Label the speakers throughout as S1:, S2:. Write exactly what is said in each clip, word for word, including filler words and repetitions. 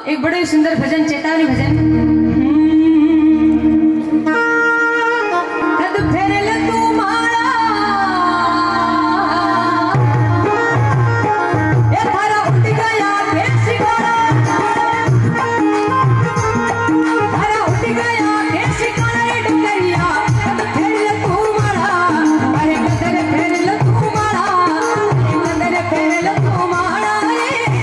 S1: एक बड़े सुंदर भजन, चेतावनी भजन। कद फेरल तू मारा ए थारा उठ गया देसी घोड़ा, थारा उठ गया देसी घोड़ा रे डुकरिया। कद फेरल तू मारा, अरे कदर फेरल तू मारा, कदर फेरल तू मारा रे।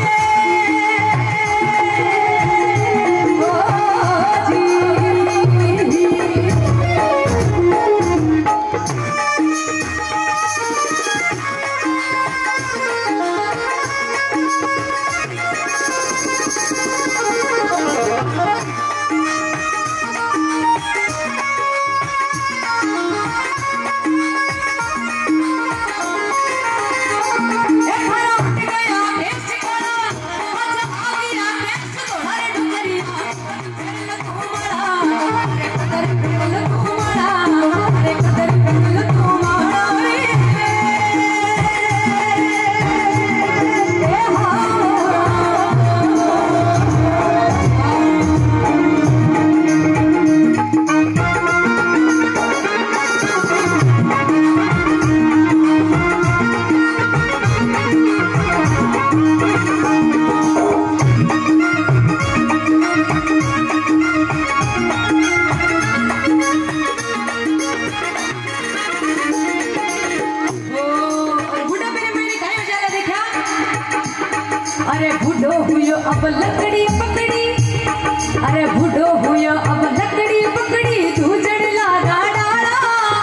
S1: अरे बूढ़ो हुयो अब लकड़ी पकड़ी, अरे बूढ़ो हुयो अब लकड़ी पकड़ी, तू चढ़ला डाड़ा।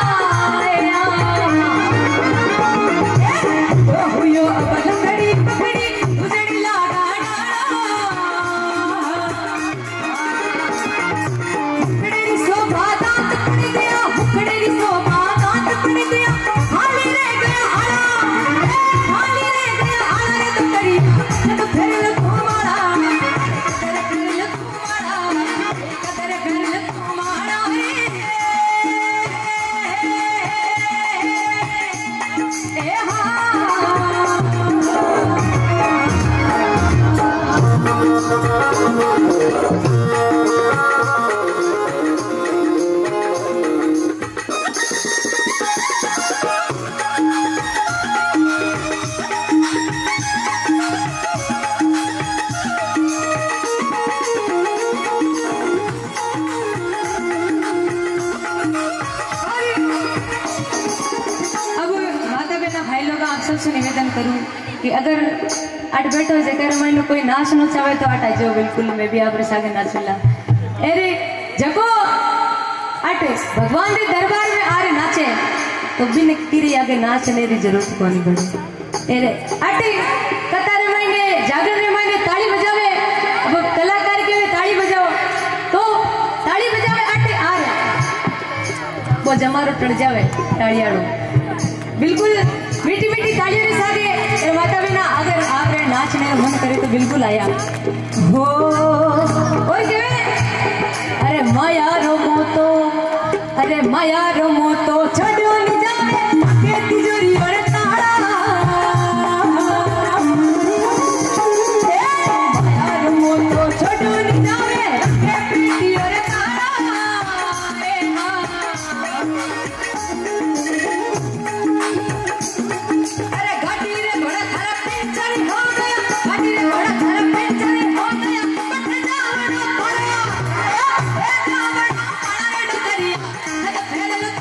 S1: बूढ़ो हुयो अब लकड़ी पकड़ी, तू चढ़ला डाड़ा। हुकड़ेरी शोभा दांत पड़ गया, हुकड़ेरी शोभा दांत पड़ गया, हाली रह गया आला, हाली रह गया आला रे तो करी। कद फेरल तू मारा, कदर फेरल तू मारा, कदर फेरल तू मारा रे। ए हा सबसे निवेदन करूं कि अगर अट बैठो जेकर मन कोई नाचना चाहे तो अट आजो, बिल्कुल मैं भी आप सागे नाचला। अरे जको अट भगवान के दरबार में आ रहे नाचे तो बिन तेरी आगे नाचने की जरूरत कोनी पड़े। अरे अट कतार मायने जागर रे मायने ताली बजावे, अब कलाकार के ताली बजाओ तो ताली बजावे अट आ रहे वो जमारो टड़ जावे तालियाड़ो, बिल्कुल मीठी मीठी तालियों के साथ ये माता बिना अगर आप रे नाचने का मन करे तो बिल्कुल आया हो। ओए के अरे माया रो मोतो, अरे माया रो मोतो छोड़ो नि जाए के तिजोरी और ताड़ा। माया रो मोतो छोड़ो नि जाए के प्रीति और ताड़ा। अरे घाटी रे बड़ा थारा पेंचर हो गया, घाटी रे बड़ा थारा पेंचर हो गया, बट जावड़ो पड़या, ए जावड़ो पड़ा रे डुकरिया। कद फेरल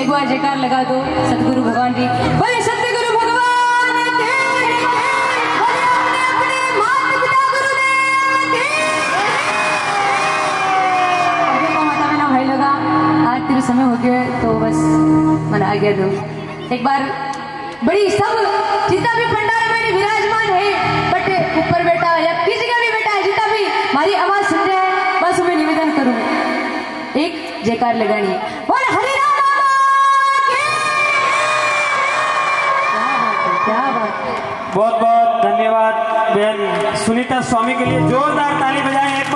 S1: एक बार जयकार लगा दो सतगुरु भगवान जी। बोले सतगुरु भगवान के, बोले अपने अपने माता पिता गुरुदेव के। अभी को माता में ना भाई लगा आज तेरे समय हो गया तो बस मन आ गया दो। एक बार बड़ी सब जितना भी भंडार में विराजमान है बट ऊपर बैठा या किसी का भी बैठा है जितना भी हमारी आवाज सुन रहा है बस मैं निवेदन करूं एक जयकार लगानी है। बोल हरि राम के। क्या बात है।
S2: बहुत बहुत धन्यवाद बहन सुनीता स्वामी के लिए जोरदार ताली बजाएं।